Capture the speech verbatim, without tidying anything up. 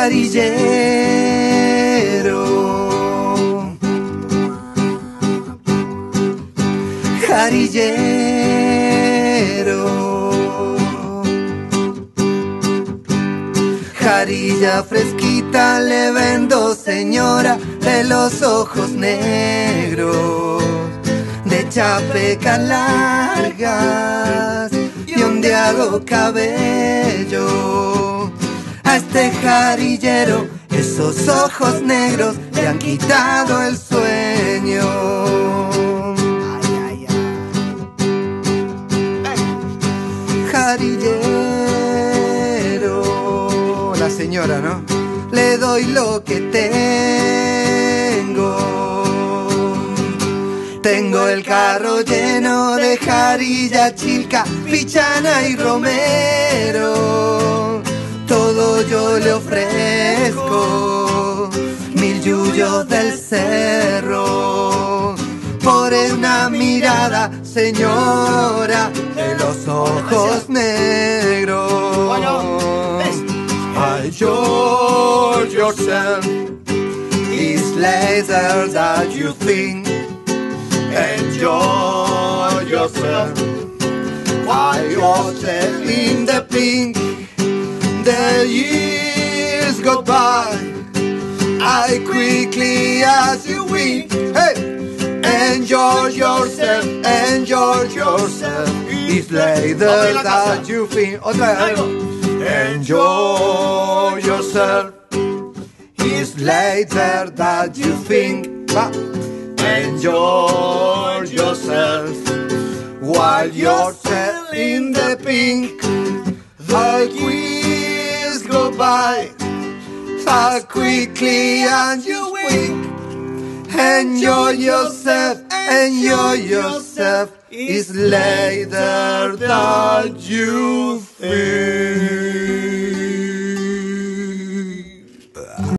Jarillero, jarillero, jarilla fresquita le vendo, señora, de los ojos negros, de chapecas largas y ondeado cabello. A este jarillero esos ojos negros le han quitado el sueño. Ay, ay, ay. Jarillero, la señora, ¿no? Le doy lo que tengo. Tengo el carro lleno de jarilla, chilca, pichana y romero. Todo yo le ofrezco, mil yuyos del cerro, por una mirada, señora, de los ojos negros. I George yourself is later that you think. Enjoy yourself while you're selling the pink. The years go by, I quickly as you wink. Hey, enjoy yourself, enjoy yourself. It's later that you think. Otra vez. Enjoy yourself. It's later that you think. Va. Enjoy yourself while you're selling the pink. The years go by, so quickly and you wink. Enjoy yourself, enjoy yourself. It's later that you think.